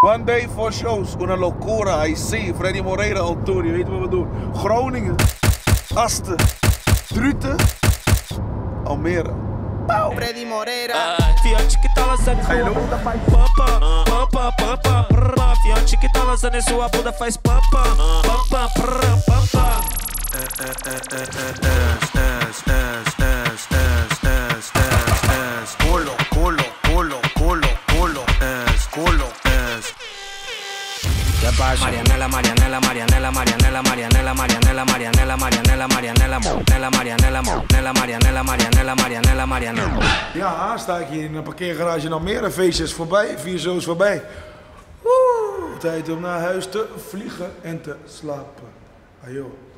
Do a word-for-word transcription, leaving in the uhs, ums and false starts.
One day for shows, una locura, I see, Freddy Moreira al tour, je weet wat we doen. Groningen, Asten, Druten, Almere. Pauw. Freddy Moreira. Fiat que tá lançando em sua bunda faz pampa, pampa, pampa, pampa. Fiat que tá lançando em sua bunda faz pampa, pampa, pampa. Culo, culo, culo, culo, culo, es, culo, es. ¿Qué pasa? Marianela, Marianela, Marianela, Marianela, Marianela, Marianela, Marianela, Marianela, Marianela, Marianela, Marianela, Marianela, Marianela, Marianela, Marianela, Marianela. Ja, sta ik hier in een parkeergarage in Almere. Feestje is voorbij, vier shows voorbij. Woe, tijd om naar huis te vliegen en te slapen. Ajo.